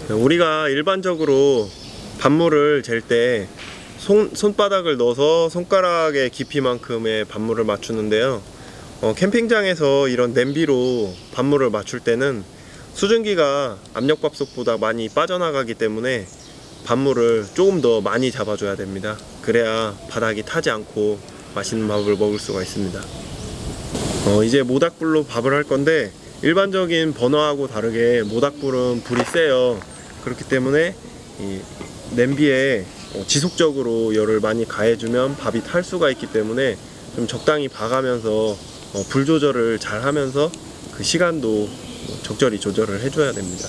우리가 일반적으로 밥물을 잴 때 손바닥을 넣어서 손가락의 깊이만큼의 밥물을 맞추는데요. 캠핑장에서 이런 냄비로 밥물을 맞출 때는 수증기가 압력밥솥보다 많이 빠져나가기 때문에 밥물을 조금 더 많이 잡아줘야 됩니다. 그래야 바닥이 타지 않고 맛있는 밥을 먹을 수가 있습니다. 이제 모닥불로 밥을 할 건데, 일반적인 버너하고 다르게 모닥불은 불이 세요. 그렇기 때문에 이 냄비에 지속적으로 열을 많이 가해주면 밥이 탈 수가 있기 때문에 좀 적당히 봐가면서 불 조절을 잘 하면서 그 시간도 적절히 조절을 해줘야 됩니다.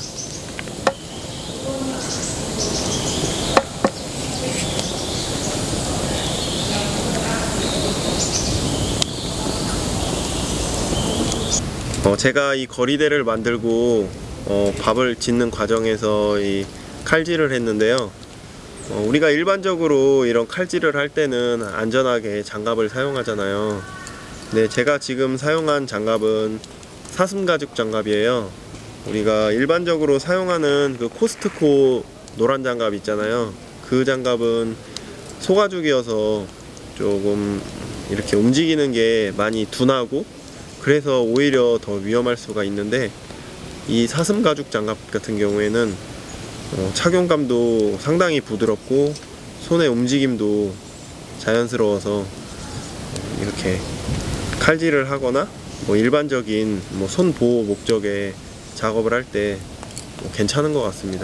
제가 이 거리대를 만들고 밥을 짓는 과정에서 이 칼질을 했는데요. 우리가 일반적으로 이런 칼질을 할 때는 안전하게 장갑을 사용하잖아요. 네, 제가 지금 사용한 장갑은 사슴가죽 장갑이에요. 우리가 일반적으로 사용하는 그 코스트코 노란 장갑 있잖아요. 그 장갑은 소가죽이어서 조금 이렇게 움직이는 게 많이 둔하고, 그래서 오히려 더 위험할 수가 있는데, 이 사슴가죽 장갑 같은 경우에는 착용감도 상당히 부드럽고 손의 움직임도 자연스러워서 이렇게 칼질을 하거나 일반적인 손 보호 목적의 작업을 할 때 괜찮은 것 같습니다.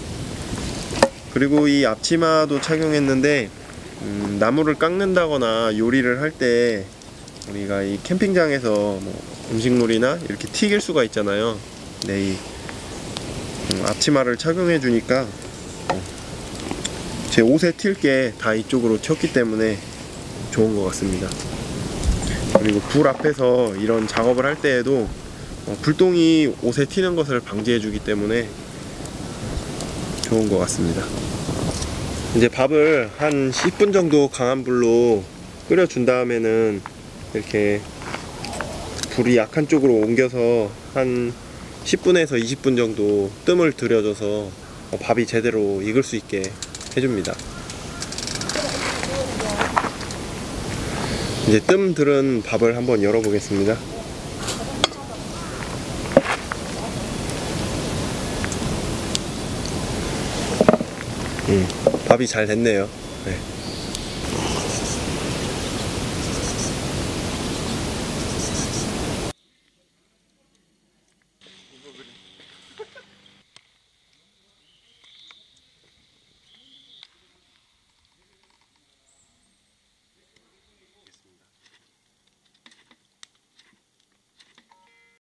그리고 이 앞치마도 착용했는데, 나무를 깎는다거나 요리를 할 때 우리가 이 캠핑장에서 음식물이나 이렇게 튀길 수가 있잖아요. 네, 이 앞치마를 착용해 주니까 제 옷에 튈 게 다 이쪽으로 튀었기 때문에 좋은 것 같습니다. 그리고 불 앞에서 이런 작업을 할 때에도 불똥이 옷에 튀는 것을 방지해 주기 때문에 좋은 것 같습니다. 이제 밥을 한 10분 정도 강한 불로 끓여 준 다음에는 이렇게 불이 약한 쪽으로 옮겨서 한 10분에서 20분 정도 뜸을 들여줘서 밥이 제대로 익을 수 있게 해줍니다. 이제 뜸 들은 밥을 한번 열어보겠습니다. 밥이 잘 됐네요. 네.